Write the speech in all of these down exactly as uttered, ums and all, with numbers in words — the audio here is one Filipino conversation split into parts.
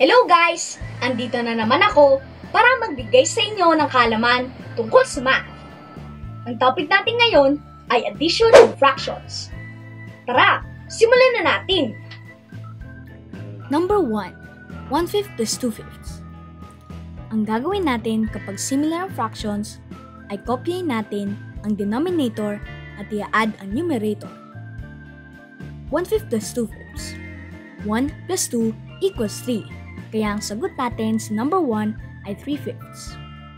Hello guys! Andito na naman ako para magbigay sa inyo ng kaalaman tungkol sa math. Ang topic natin ngayon ay addition and fractions. Tara, simulan na natin! Number one. one-fifth plus two-fifths. Ang gagawin natin kapag similar ang fractions ay kopyahin natin ang denominator at i-add ang numerator. one-fifth plus two-fifths. one plus two equals three. Kaya ang sagot natin sa number one ay three-fifths.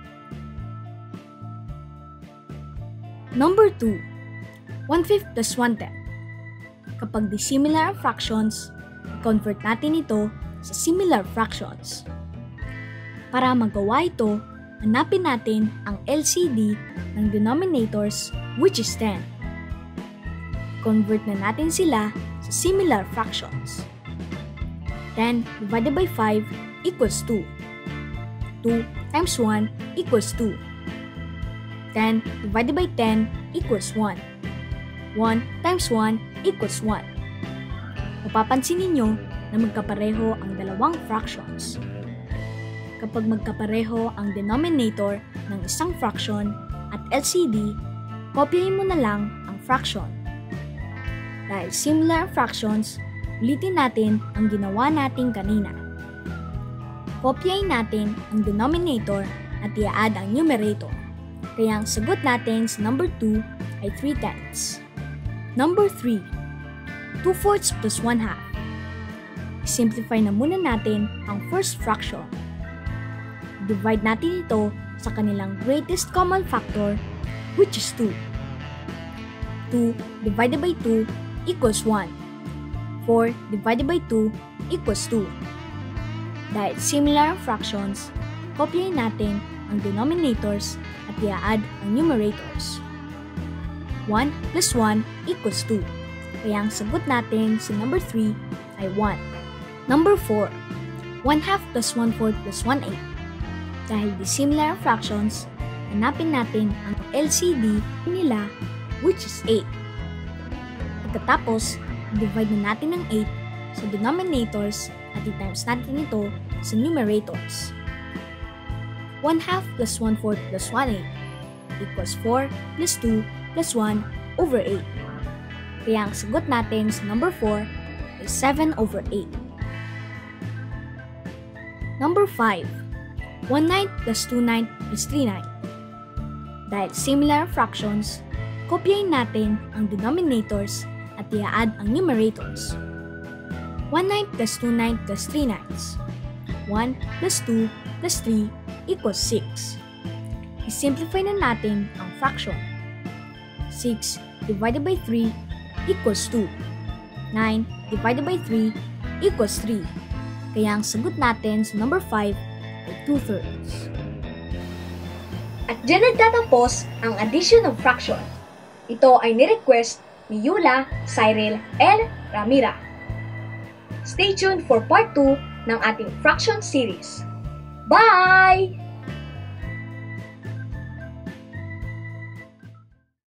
Number two. one-fifth plus one-tenth. Kapag dissimilar ang fractions, i-convert natin ito sa similar fractions. Para magawa ito, hanapin natin ang L C D ng denominators, which is ten. Convert na natin sila sa similar fractions. ten divided by five equals two. two times one equals two. ten divided by ten equals one. one times one equals one. Mapapansin ninyo na magkapareho ang dalawang fractions. Kapag magkapareho ang denominator ng isang fraction at L C D, kopyahin mo na lang ang fraction. Dahil similar fractions, ulitin natin ang ginawa natin kanina. Kopyahin natin ang denominator at i-add ang numerator. Kaya ang sagot natin sa number two ay three-tenths. Number three. two-fourths plus one-half. Simplify na muna natin ang first fraction. Divide natin ito sa kanilang greatest common factor, which is two. two divided by two equals one. four divided by two equals two. Dahil similar ang fractions, kopyahin natin ang denominators at i-add ang numerators. one plus one equals two. Kaya ang sagot natin sa number three ay one. Number four. one-half plus one-fourth plus one-eighth. Dahil dissimilar ang fractions, hanapin natin ang L C D nila, which is eight. Pagkatapos, divide na natin ng eight sa denominators at i-times natin ito sa numerators. one-half plus one-fourth plus one-eighth equals four plus two plus one over eight. Kaya ang sagot natin sa number four ay seven over eight. Number five. one-ninth plus two-ninth plus three-ninth. Dahil similar fractions, kopyahin natin ang denominators at i-add ang numerators. one-ninth plus two-ninth plus three-ninths. one plus two plus three equals six. I-simplify na natin ang fraction. six divided by three equals two. nine divided by three equals three. Kaya ang sagot natin sa number five ay two-thirds. At dyan nagtatapos ang addition ng fraction. Ito ay ni-request ni Yula Cyril L. Ramira. Stay tuned for part two ng ating fraction series. Bye!